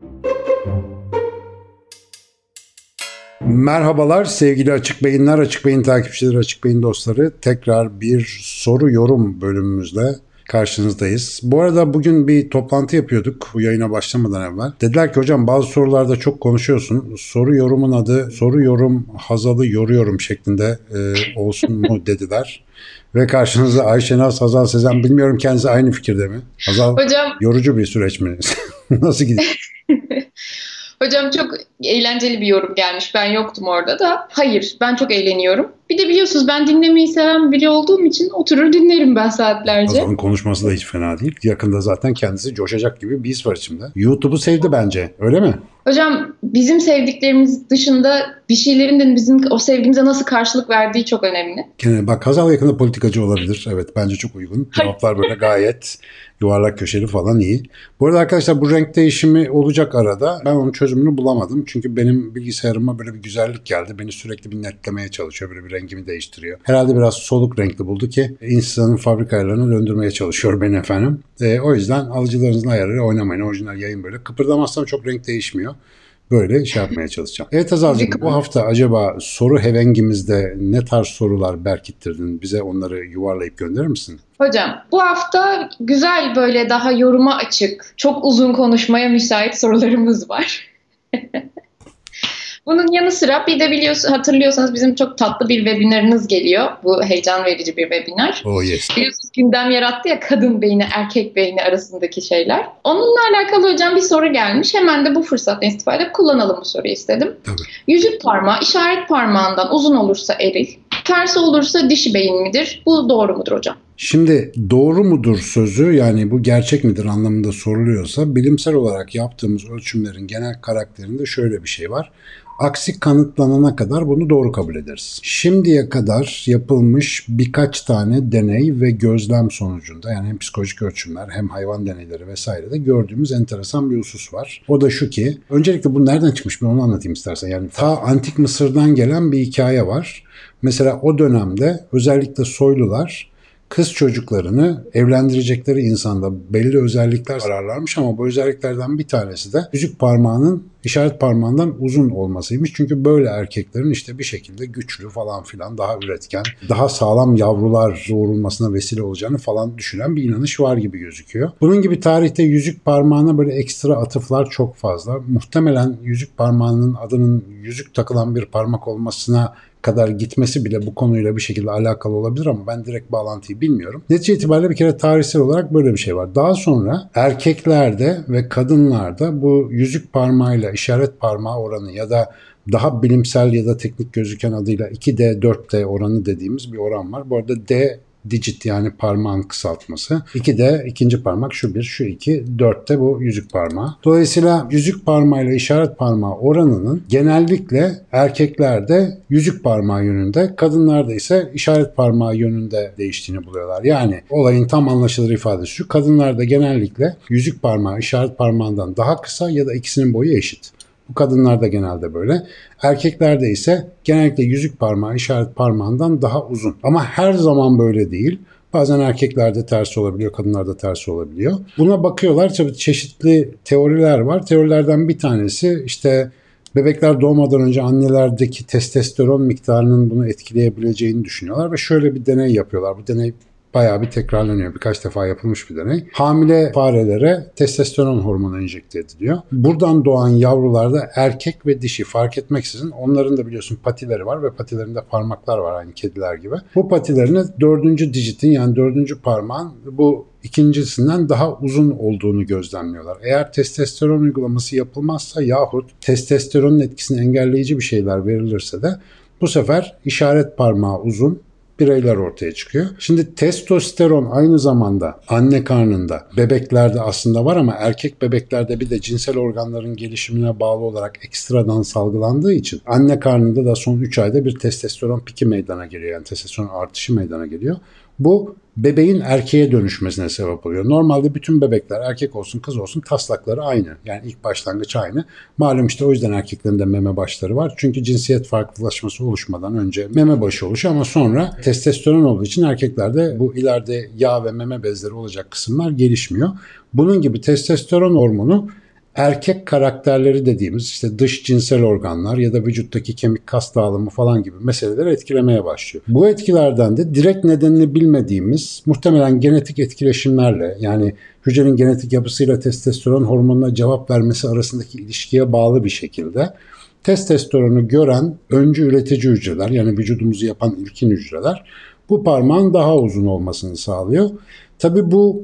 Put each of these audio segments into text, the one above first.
Merhabalar sevgili Açık Beyinler, Açık Beyin takipçileri, Açık Beyin dostları. Tekrar bir soru yorum bölümümüzle karşınızdayız. Bu arada bugün bir toplantı yapıyorduk bu yayına başlamadan evvel. Dediler ki hocam bazı sorularda çok konuşuyorsun. Soru yorumun adı soru yorum Hazal'ı yoruyorum şeklinde olsun mu dediler. Ve karşınızda Ayşenaz, Hazal Sezen, bilmiyorum kendisi aynı fikirde mi? Hazal, Hocam, yorucu bir süreç mi? Nasıl gidiyor? hocam çok eğlenceli bir yorum gelmiş. Ben yoktum orada da. Hayır, ben çok eğleniyorum. Bir de biliyorsunuz ben dinlemeyi seven biri olduğum için oturur dinlerim ben saatlerce. Hazal'ın konuşması da hiç fena değil. Yakında zaten kendisi coşacak gibi bir his var içimde. YouTube'u sevdi bence, öyle mi? Hocam bizim sevdiklerimiz dışında bir şeylerin de bizim o sevgimize nasıl karşılık verdiği çok önemli. Yani bak, Hazal yakında politikacı olabilir. Evet, bence çok uygun. Hayır. Cevaplar böyle gayet yuvarlak köşeli falan iyi. Bu arada arkadaşlar, bu renk değişimi olacak arada. Ben onun çözümünü bulamadım. Çünkü benim bilgisayarıma böyle bir güzellik geldi. Beni sürekli bir netlemeye çalışıyor. Böyle bir rengimi değiştiriyor. Herhalde biraz soluk renkli buldu ki insanın fabrika ayarlarını döndürmeye çalışıyor beni efendim. O yüzden alıcılarınızın ayarıyla oynamayın. Orijinal yayın böyle. Kıpırdamazsam çok renk değişmiyor. Böyle şey yapmaya çalışacağım. Evet Hazal'cığım, bu hafta acaba soru hevengimizde ne tarz sorular berkittirdin? Bize onları yuvarlayıp gönderir misin? Hocam bu hafta güzel böyle daha yoruma açık, çok uzun konuşmaya müsait sorularımız var. Bunun yanı sıra bir de hatırlıyorsanız bizim çok tatlı bir webinarınız geliyor. Bu heyecan verici bir webinar. Oh yes. Biliyorsunuz gündem yarattı ya kadın beyni, erkek beyni arasındaki şeyler. Onunla alakalı hocam bir soru gelmiş. Hemen de bu fırsattan istifade kullanalım bu soruyu istedim. Tabii. Yüzük parmağı işaret parmağından uzun olursa eril, tersi olursa dişi beyin midir? Bu doğru mudur hocam? Şimdi doğru mudur sözü, yani bu gerçek midir anlamında soruluyorsa, bilimsel olarak yaptığımız ölçümlerin genel karakterinde şöyle bir şey var. Aksi kanıtlanana kadar bunu doğru kabul ederiz. Şimdiye kadar yapılmış birkaç tane deney ve gözlem sonucunda, yani hem psikolojik ölçümler hem hayvan deneyleri vesairede gördüğümüz enteresan bir husus var. O da şu ki, öncelikle bu nereden çıkmış ben onu anlatayım istersen. Yani ta Antik Mısır'dan gelen bir hikaye var. Mesela o dönemde özellikle soylular kız çocuklarını evlendirecekleri insanda belli özellikler ararlarmış, ama bu özelliklerden bir tanesi de yüzük parmağının işaret parmağından uzun olmasıymış. Çünkü böyle erkeklerin işte bir şekilde güçlü falan filan, daha üretken, daha sağlam yavrular doğurulmasına vesile olacağını falan düşünen bir inanış var gibi gözüküyor. Bunun gibi tarihte yüzük parmağına böyle ekstra atıflar çok fazla. Muhtemelen yüzük parmağının adının yüzük takılan bir parmak olmasına kadar gitmesi bile bu konuyla bir şekilde alakalı olabilir, ama ben direkt bağlantıyı bilmiyorum. Netice itibariyle bir kere tarihsel olarak böyle bir şey var. Daha sonra erkeklerde ve kadınlarda bu yüzük parmağıyla işaret parmağı oranı, ya da daha bilimsel ya da teknik gözüken adıyla 2D 4D oranı dediğimiz bir oran var. Bu arada D digit, yani parmağın kısaltması. 2'de ikinci parmak, şu 1, şu 2, 4'te bu yüzük parmağı. Dolayısıyla yüzük parmağıyla işaret parmağı oranının genellikle erkeklerde yüzük parmağı yönünde, kadınlarda ise işaret parmağı yönünde değiştiğini buluyorlar. Yani olayın tam anlaşılır ifadesi şu: kadınlarda genellikle yüzük parmağı işaret parmağından daha kısa ya da ikisinin boyu eşit. Bu kadınlarda genelde böyle. Erkeklerde ise genellikle yüzük parmağı işaret parmağından daha uzun. Ama her zaman böyle değil. Bazen erkeklerde tersi olabiliyor, kadınlarda tersi olabiliyor. Buna bakıyorlar. Tabii çeşitli teoriler var. Teorilerden bir tanesi işte bebekler doğmadan önce annelerdeki testosteron miktarının bunu etkileyebileceğini düşünüyorlar ve şöyle bir deney yapıyorlar. Bu deney bayağı bir tekrarlanıyor. Birkaç defa yapılmış bir deney. Hamile farelere testosteron hormonu enjekte ediliyor. Buradan doğan yavrularda erkek ve dişi fark etmeksizin, onların da biliyorsun patileri var ve patilerinde parmaklar var aynı kediler gibi. Bu patilerini dördüncü dijitin, yani dördüncü parmağın bu ikincisinden daha uzun olduğunu gözlemliyorlar. Eğer testosteron uygulaması yapılmazsa yahut testosteronun etkisini engelleyici bir şeyler verilirse de bu sefer işaret parmağı uzun bireyler ortaya çıkıyor. Şimdi testosteron aynı zamanda anne karnında bebeklerde aslında var, ama erkek bebeklerde bir de cinsel organların gelişimine bağlı olarak ekstradan salgılandığı için anne karnında da son 3 ayda bir testosteron piki meydana geliyor. Yani testosteron artışı meydana geliyor. Bu bebeğin erkeğe dönüşmesine sebep oluyor. Normalde bütün bebekler, erkek olsun kız olsun, taslakları aynı. Yani ilk başlangıç aynı. Malum işte o yüzden erkeklerin de meme başları var. Çünkü cinsiyet farklılaşması oluşmadan önce meme başı oluşuyor, ama sonra testosteron olduğu için erkeklerde bu ileride yağ ve meme bezleri olacak kısımlar gelişmiyor. Bunun gibi testosteron hormonu erkek karakterleri dediğimiz işte dış cinsel organlar ya da vücuttaki kemik kas dağılımı falan gibi meseleleri etkilemeye başlıyor. Bu etkilerden de direkt nedenini bilmediğimiz muhtemelen genetik etkileşimlerle, yani hücrenin genetik yapısıyla testosteron hormonuna cevap vermesi arasındaki ilişkiye bağlı bir şekilde testosteronu gören öncü üretici hücreler, yani vücudumuzu yapan ilkin hücreler bu parmağın daha uzun olmasını sağlıyor. Tabii bu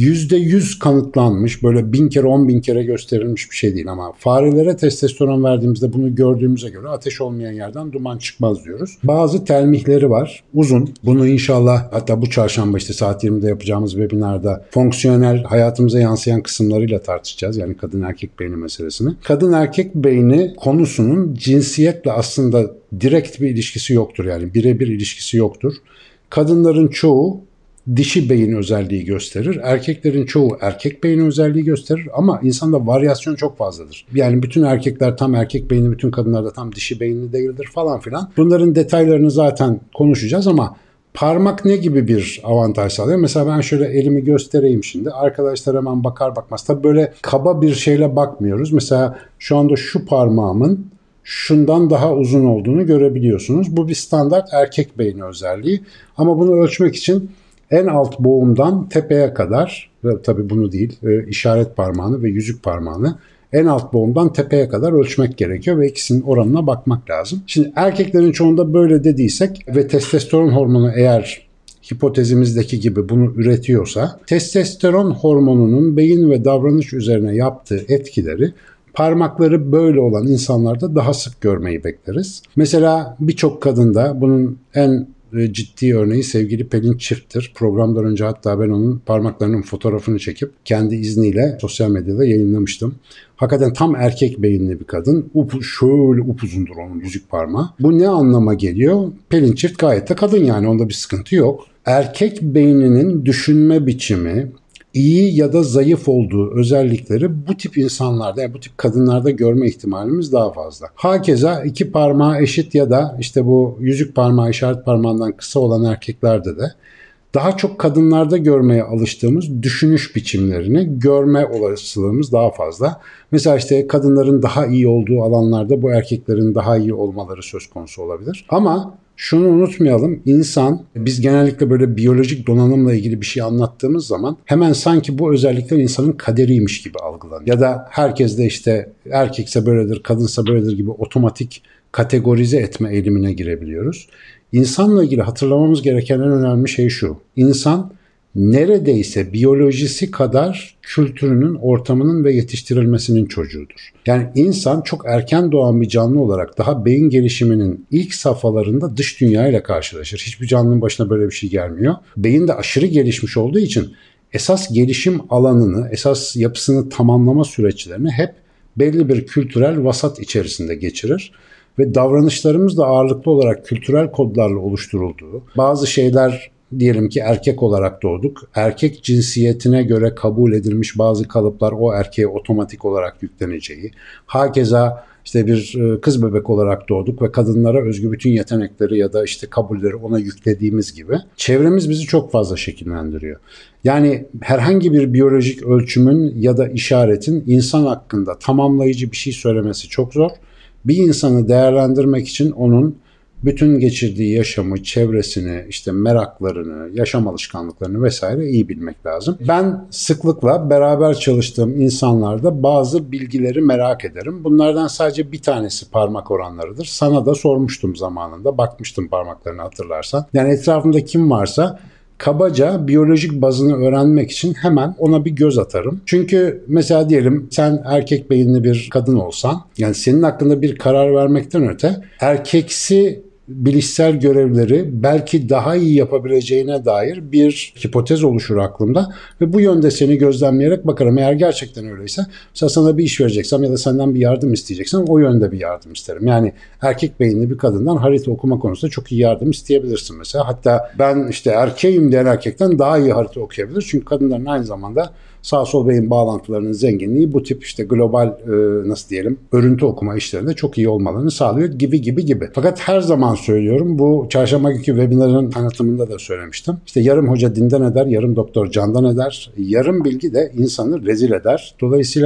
%100 kanıtlanmış, böyle 1000 kere 10.000 kere gösterilmiş bir şey değil ama farelere testosteron verdiğimizde bunu gördüğümüze göre ateş olmayan yerden duman çıkmaz diyoruz. Bazı telmihleri var, uzun. Bunu inşallah hatta bu çarşamba işte saat 20'de yapacağımız webinarda fonksiyonel hayatımıza yansıyan kısımlarıyla tartışacağız. Yani kadın erkek beyni meselesini. Kadın erkek beyni konusunun cinsiyetle aslında direkt bir ilişkisi yoktur, yani birebir ilişkisi yoktur. Kadınların çoğu dişi beyin özelliği gösterir. Erkeklerin çoğu erkek beyni özelliği gösterir ama insanda varyasyon çok fazladır. Yani bütün erkekler tam erkek beyni, bütün kadınlar da tam dişi beyinli değildir falan filan. Bunların detaylarını zaten konuşacağız ama parmak ne gibi bir avantaj sağlıyor? Mesela ben şöyle elimi göstereyim şimdi. Arkadaşlar hemen bakar bakmaz. Tabii böyle kaba bir şeyle bakmıyoruz. Mesela şu anda şu parmağımın şundan daha uzun olduğunu görebiliyorsunuz. Bu bir standart erkek beyni özelliği. Ama bunu ölçmek için en alt boğumdan tepeye kadar, ve tabii bunu değil, işaret parmağını ve yüzük parmağını en alt boğumdan tepeye kadar ölçmek gerekiyor ve ikisinin oranına bakmak lazım. Şimdi erkeklerin çoğunda böyle dediysek ve testosteron hormonu eğer hipotezimizdeki gibi bunu üretiyorsa, testosteron hormonunun beyin ve davranış üzerine yaptığı etkileri parmakları böyle olan insanlarda daha sık görmeyi bekleriz. Mesela birçok kadında bunun en ciddi örneği sevgili Pelin Çift'tir. Programdan önce hatta ben onun parmaklarının fotoğrafını çekip kendi izniyle sosyal medyada yayınlamıştım. Hakikaten tam erkek beyinli bir kadın. Şöyle upuzundur onun yüzük parmağı. Bu ne anlama geliyor? Pelin Çift gayet de kadın, yani onda bir sıkıntı yok. Erkek beyninin düşünme biçimi, iyi ya da zayıf olduğu özellikleri bu tip insanlarda, yani bu tip kadınlarda görme ihtimalimiz daha fazla. Hakeza iki parmağı eşit ya da işte bu yüzük parmağı işaret parmağından kısa olan erkeklerde de daha çok kadınlarda görmeye alıştığımız düşünüş biçimlerini görme olasılığımız daha fazla. Mesela işte kadınların daha iyi olduğu alanlarda bu erkeklerin daha iyi olmaları söz konusu olabilir. Ama şunu unutmayalım, insan, biz genellikle böyle biyolojik donanımla ilgili bir şey anlattığımız zaman hemen sanki bu özellikler insanın kaderiymiş gibi algılanıyor. Ya da herkes de işte erkekse böyledir, kadınsa böyledir gibi otomatik kategorize etme eğilimine girebiliyoruz. İnsanla ilgili hatırlamamız gereken en önemli şey şu: İnsan neredeyse biyolojisi kadar kültürünün, ortamının ve yetiştirilmesinin çocuğudur. Yani insan çok erken doğan bir canlı olarak daha beyin gelişiminin ilk safhalarında dış dünyayla karşılaşır. Hiçbir canlının başına böyle bir şey gelmiyor. Beyin de aşırı gelişmiş olduğu için esas gelişim alanını, esas yapısını tamamlama süreçlerini hep belli bir kültürel vasat içerisinde geçirir. Ve davranışlarımız da ağırlıklı olarak kültürel kodlarla oluşturulduğu, bazı şeyler, diyelim ki erkek olarak doğduk, erkek cinsiyetine göre kabul edilmiş bazı kalıplar o erkeğe otomatik olarak yükleneceği, hakeza işte bir kız bebek olarak doğduk ve kadınlara özgü bütün yetenekleri ya da işte kabulleri ona yüklediğimiz gibi çevremiz bizi çok fazla şekillendiriyor. Yani herhangi bir biyolojik ölçümün ya da işaretin insan hakkında tamamlayıcı bir şey söylemesi çok zor. Bir insanı değerlendirmek için onun bütün geçirdiği yaşamı, çevresini, işte meraklarını, yaşam alışkanlıklarını vesaire iyi bilmek lazım. Ben sıklıkla beraber çalıştığım insanlarda bazı bilgileri merak ederim. Bunlardan sadece bir tanesi parmak oranlarıdır. Sana da sormuştum zamanında, bakmıştım parmaklarını hatırlarsan. Yani etrafımda kim varsa kabaca biyolojik bazını öğrenmek için hemen ona bir göz atarım. Çünkü mesela diyelim sen erkek beyinli bir kadın olsan, yani senin hakkında bir karar vermekten öte erkeksi bilişsel görevleri belki daha iyi yapabileceğine dair bir hipotez oluşur aklımda ve bu yönde seni gözlemleyerek bakarım. Eğer gerçekten öyleyse, mesela sana bir iş vereceksem ya da senden bir yardım isteyeceksem o yönde bir yardım isterim. Yani erkek beyinli bir kadından harita okuma konusunda çok iyi yardım isteyebilirsin mesela. Hatta ben işte erkeğim diyen erkekten daha iyi harita okuyabilir. Çünkü kadınların aynı zamanda sağ sol beyin bağlantılarının zenginliği bu tip işte global nasıl diyelim örüntü okuma işlerinde çok iyi olmalarını sağlıyor gibi. Fakat her zaman söylüyorum, bu çarşamba günkü webinarın tanıtımında da söylemiştim. İşte yarım hoca dinden eder, yarım doktor candan eder. Yarım bilgi de insanı rezil eder. Dolayısıyla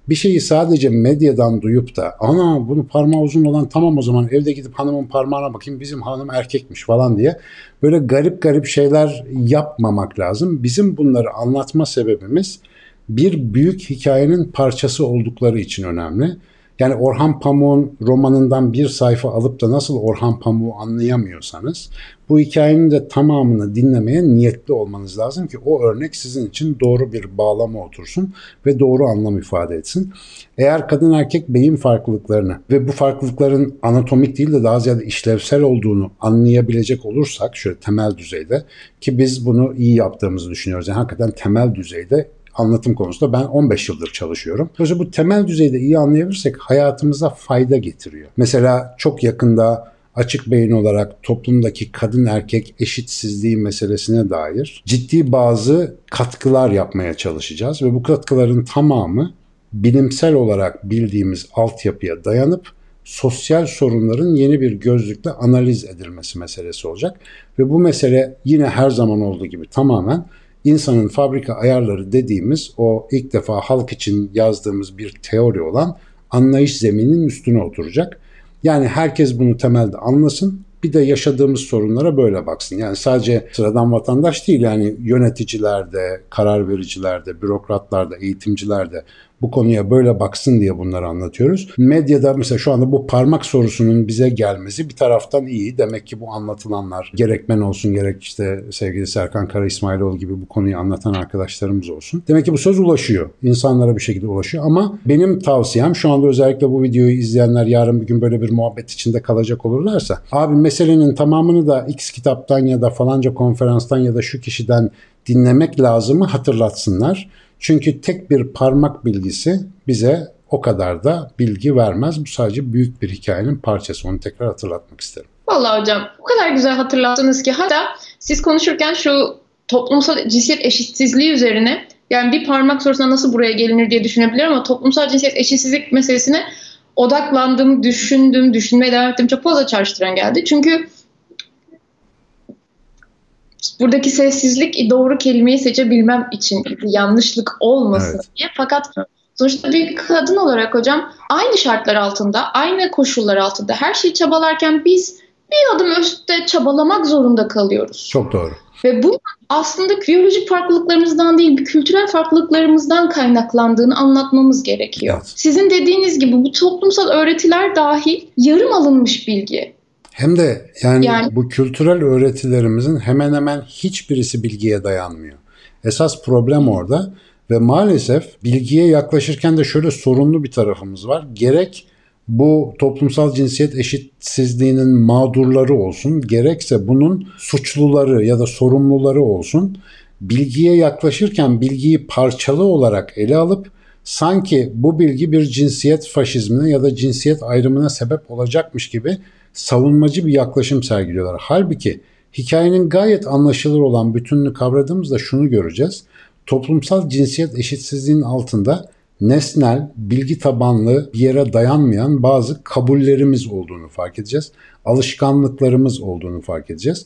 bir şeyi sadece medyadan duyup da ana bunu parmağı uzun olan tamam o zaman evde gidip hanımın parmağına bakayım bizim hanım erkekmiş falan diye böyle garip garip şeyler yapmamak lazım. Bizim bunları anlatma sebebimiz bir büyük hikayenin parçası oldukları için önemli. Yani Orhan Pamuk'un romanından bir sayfa alıp da nasıl Orhan Pamuk'u anlayamıyorsanız bu hikayenin de tamamını dinlemeye niyetli olmanız lazım ki o örnek sizin için doğru bir bağlama otursun ve doğru anlam ifade etsin. Eğer kadın erkek beyin farklılıklarını ve bu farklılıkların anatomik değil de daha ziyade işlevsel olduğunu anlayabilecek olursak şöyle temel düzeyde ki biz bunu iyi yaptığımızı düşünüyoruz. Yani hakikaten temel düzeyde anlatım konusunda ben 15 yıldır çalışıyorum. Dolayısıyla bu temel düzeyde iyi anlayabilirsek hayatımıza fayda getiriyor. Mesela çok yakında açık beyin olarak toplumdaki kadın erkek eşitsizliği meselesine dair ciddi bazı katkılar yapmaya çalışacağız ve bu katkıların tamamı bilimsel olarak bildiğimiz altyapıya dayanıp sosyal sorunların yeni bir gözlükle analiz edilmesi meselesi olacak ve bu mesele yine her zaman olduğu gibi tamamen insanın fabrika ayarları dediğimiz o ilk defa halk için yazdığımız bir teori olan anlayış zemininin üstüne oturacak. Yani herkes bunu temelde anlasın. Bir de yaşadığımız sorunlara böyle baksın. Yani sadece sıradan vatandaş değil yani yöneticilerde, karar vericilerde, bürokratlarda, eğitimcilerde bu konuya böyle baksın diye bunları anlatıyoruz. Medyada mesela şu anda bu parmak sorusunun bize gelmesi bir taraftan iyi. Demek ki bu anlatılanlar gerek ben olsun gerek işte sevgili Serkan Kara İsmailoğlu gibi bu konuyu anlatan arkadaşlarımız olsun. Demek ki bu söz ulaşıyor. İnsanlara bir şekilde ulaşıyor ama benim tavsiyem şu anda özellikle bu videoyu izleyenler yarın bir gün böyle bir muhabbet içinde kalacak olurlarsa abi meselenin tamamını da X kitaptan ya da falanca konferanstan ya da şu kişiden dinlemek lazımı hatırlatsınlar. Çünkü tek bir parmak bilgisi bize o kadar da bilgi vermez. Bu sadece büyük bir hikayenin parçası. Onu tekrar hatırlatmak isterim. Vallahi hocam o kadar güzel hatırlattınız ki hatta siz konuşurken şu toplumsal cinsiyet eşitsizliği üzerine yani bir parmak sorusuna nasıl buraya gelinir diye düşünebilirim ama toplumsal cinsiyet eşitsizlik meselesine odaklandım, düşündüm, düşünmeye devam ettim. Çok fazla çağrıştıran geldi. Çünkü buradaki sessizlik doğru kelimeyi seçebilmem için yanlışlık olmasın Evet. diye. Fakat sonuçta bir kadın olarak hocam aynı şartlar altında, aynı koşullar altında her şeyi çabalarken biz bir adım üstte çabalamak zorunda kalıyoruz. Çok doğru. Ve bu aslında biyolojik farklılıklarımızdan değil, bir kültürel farklılıklarımızdan kaynaklandığını anlatmamız gerekiyor. Evet. Sizin dediğiniz gibi bu toplumsal öğretiler dahil yarım alınmış bilgi. Hem de yani bu kültürel öğretilerimizin hemen hemen hiçbirisi bilgiye dayanmıyor. Esas problem orada ve maalesef bilgiye yaklaşırken de şöyle sorunlu bir tarafımız var. Gerek bu toplumsal cinsiyet eşitsizliğinin mağdurları olsun, gerekse bunun suçluları ya da sorumluları olsun. Bilgiye yaklaşırken bilgiyi parçalı olarak ele alıp sanki bu bilgi bir cinsiyet faşizmine ya da cinsiyet ayrımına sebep olacakmış gibi savunmacı bir yaklaşım sergiliyorlar. Halbuki hikayenin gayet anlaşılır olan bütününü kavradığımızda şunu göreceğiz. Toplumsal cinsiyet eşitsizliğinin altında nesnel, bilgi tabanlı bir yere dayanmayan bazı kabullerimiz olduğunu fark edeceğiz. Alışkanlıklarımız olduğunu fark edeceğiz.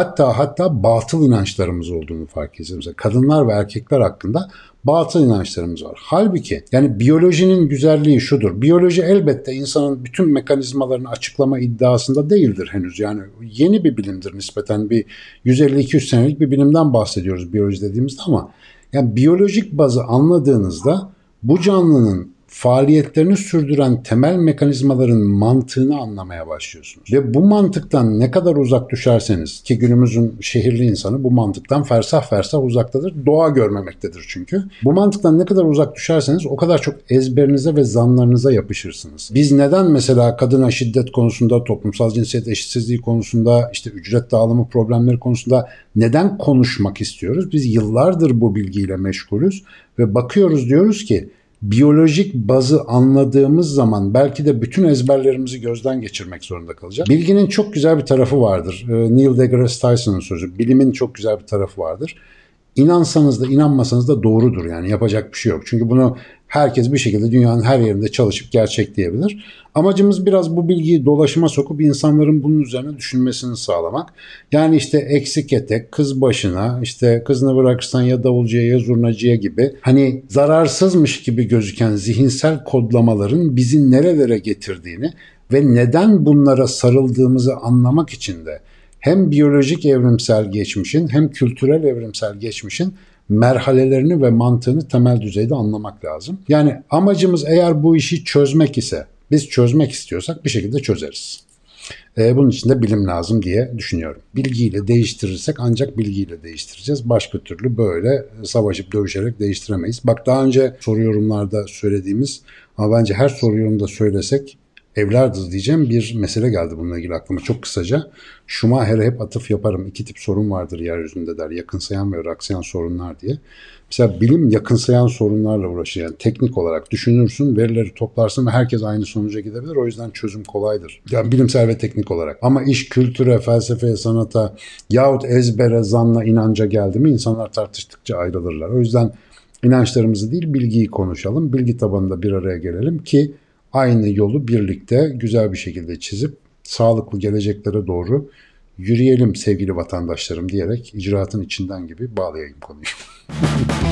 Hatta batıl inançlarımız olduğunu fark edeceğiz. Mesela kadınlar ve erkekler hakkında batıl inançlarımız var. Halbuki yani biyolojinin güzelliği şudur. Biyoloji elbette insanın bütün mekanizmalarını açıklama iddiasında değildir henüz. Yani yeni bir bilimdir nispeten bir 150-200 senelik bir bilimden bahsediyoruz biyoloji dediğimizde ama yani biyolojik bazı anladığınızda bu canlının faaliyetlerini sürdüren temel mekanizmaların mantığını anlamaya başlıyorsunuz. Ve bu mantıktan ne kadar uzak düşerseniz ki günümüzün şehirli insanı bu mantıktan fersah fersah uzaktadır. Doğa görmemektedir çünkü. Bu mantıktan ne kadar uzak düşerseniz o kadar çok ezberinize ve zanlarınıza yapışırsınız. Biz neden mesela kadına şiddet konusunda, toplumsal cinsiyet eşitsizliği konusunda, işte ücret dağılımı problemleri konusunda neden konuşmak istiyoruz? Biz yıllardır bu bilgiyle meşgulüz ve bakıyoruz diyoruz ki biyolojik bazı anladığımız zaman belki de bütün ezberlerimizi gözden geçirmek zorunda kalacağız. Bilginin çok güzel bir tarafı vardır. Neil deGrasse Tyson'ın sözü. Bilimin çok güzel bir tarafı vardır. İnansanız da inanmasanız da doğrudur, yani yapacak bir şey yok. Çünkü bunu herkes bir şekilde dünyanın her yerinde çalışıp gerçekleyebilir. Amacımız biraz bu bilgiyi dolaşıma sokup insanların bunun üzerine düşünmesini sağlamak. Yani işte eksik etek, kız başına, işte kızını bırakırsan ya davulcuya ya zurnacıya gibi hani zararsızmış gibi gözüken zihinsel kodlamaların bizi nerelere getirdiğini ve neden bunlara sarıldığımızı anlamak için de hem biyolojik evrimsel geçmişin hem kültürel evrimsel geçmişin merhalelerini ve mantığını temel düzeyde anlamak lazım. Yani amacımız eğer bu işi çözmek ise, biz çözmek istiyorsak bir şekilde çözeriz. Bunun için de bilim lazım diye düşünüyorum. Bilgiyle değiştirirsek ancak bilgiyle değiştireceğiz. Başka türlü böyle savaşıp dövüşerek değiştiremeyiz. Bak, daha önce soru yorumlarda söylediğimiz ama bence her soru yorumda söylesek evlerdir diyeceğim bir mesele geldi bununla ilgili aklıma çok kısaca. Schumacher'e hep atıf yaparım. İki tip sorun vardır yeryüzünde der. Yakınsayan ve iraksayan sorunlar diye. Mesela bilim yakınsayan sorunlarla uğraşır. Yani teknik olarak düşünürsün, verileri toplarsın ve herkes aynı sonuca gidebilir. O yüzden çözüm kolaydır. Yani bilimsel ve teknik olarak. Ama iş kültüre, felsefeye, sanata yahut ezbere, zanla, inanca geldi mi insanlar tartıştıkça ayrılırlar. O yüzden inançlarımızı değil bilgiyi konuşalım. Bilgi tabanında bir araya gelelim ki aynı yolu birlikte güzel bir şekilde çizip sağlıklı geleceklere doğru yürüyelim sevgili vatandaşlarım diyerek icraatın içinden gibi bağlayayım konuyu.